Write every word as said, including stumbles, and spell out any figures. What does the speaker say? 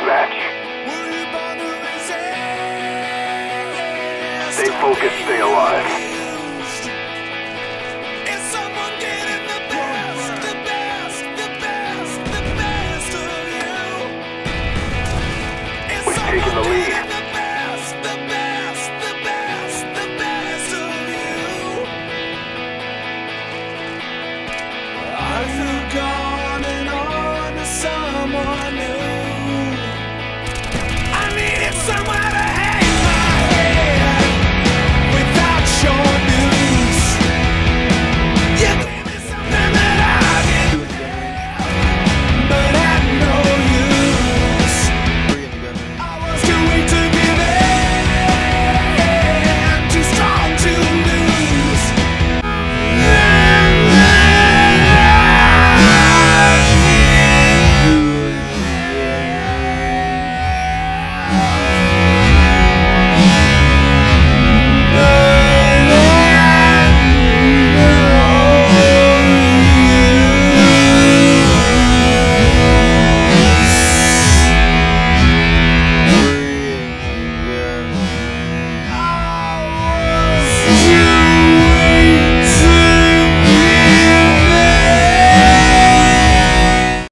match. Stay focused, stay alive. We've taken the lead. Are you gone and on to someone